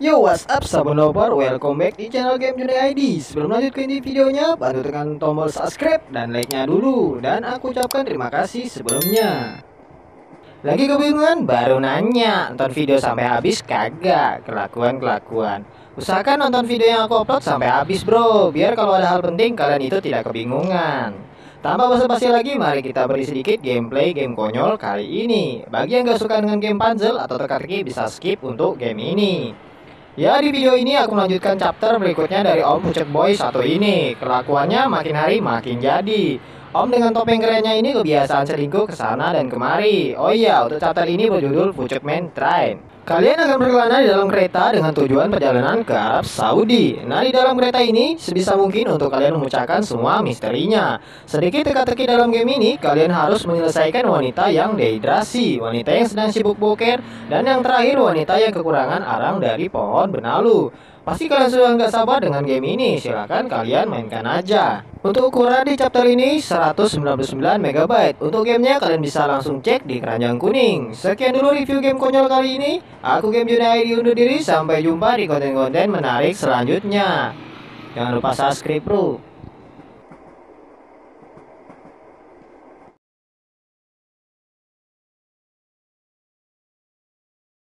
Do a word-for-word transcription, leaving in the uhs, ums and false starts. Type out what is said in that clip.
Yo, what's up sahabat nobar, welcome back di channel Game Juni I D. Sebelum lanjut ke ini videonya, bantu tekan tombol subscribe dan like-nya dulu. Dan aku ucapkan terima kasih sebelumnya. Lagi kebingungan? Baru nanya, nonton video sampai habis kagak? Kelakuan-kelakuan. Usahakan nonton video yang aku upload sampai habis bro, biar kalau ada hal penting kalian itu tidak kebingungan. Tanpa basa-basi lagi, mari kita beri sedikit gameplay game konyol kali ini. Bagi yang gak suka dengan game puzzle atau teka-teki bisa skip untuk game ini. Ya, di video ini aku melanjutkan chapter berikutnya dari Om Pucet Boy satu ini. Kelakuannya makin hari makin jadi. Om dengan topeng kerennya ini kebiasaan selingkuh ke sana dan kemari. Oh iya, untuk chapter ini berjudul Pucet Man Train. Kalian akan berkelana di dalam kereta dengan tujuan perjalanan ke Arab Saudi. Nah, di dalam kereta ini sebisa mungkin untuk kalian memecahkan semua misterinya. Sedikit teka-teki dalam game ini, kalian harus menyelesaikan wanita yang dehidrasi, wanita yang sedang sibuk boker, dan yang terakhir wanita yang kekurangan arang dari pohon benalu. Pasti kalian sudah nggak sabar dengan game ini, silahkan kalian mainkan aja. Untuk ukuran di chapter ini seratus sembilan puluh sembilan megabyte. Untuk gamenya kalian bisa langsung cek di keranjang kuning. Sekian dulu review game konyol kali ini. Aku Game Juni I D undur diri, sampai jumpa di konten-konten menarik selanjutnya. Jangan lupa subscribe bro.